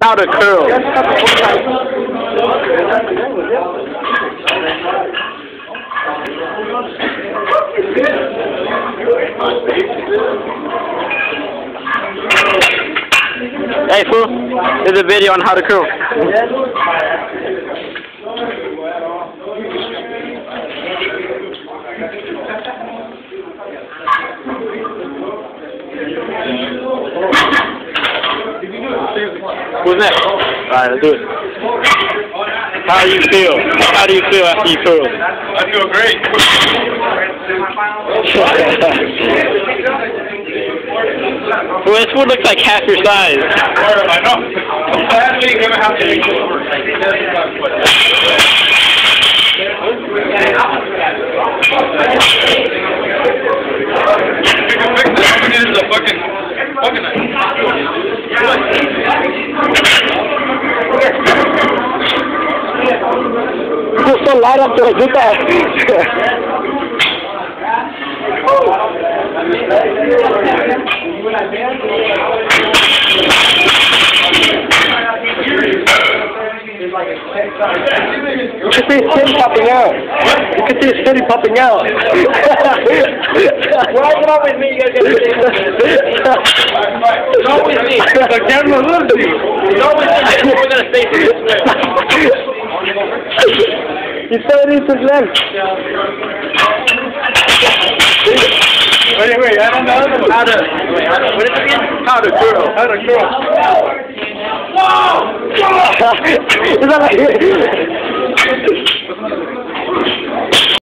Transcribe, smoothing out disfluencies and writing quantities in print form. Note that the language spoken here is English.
How to curl. Hey fool, there's a video on how to curl. Who's next? Alright, let's do it. How do you feel? How do you feel after you curl? I feel great. Well, this food looks like half your size. I know. Last week, I'm going to have to make this work. You can fix this. All we need is a fucking knife. It's so light up to like get that. You can see his skin popping out. You can see his skin popping out. Why is it always me? You guys gotta say it's always me. The camera loves you. It's always me. We're gonna stay for this. He said it his legs. Wait, I don't know how to. What is it again? How to curl. How to curl. Is that like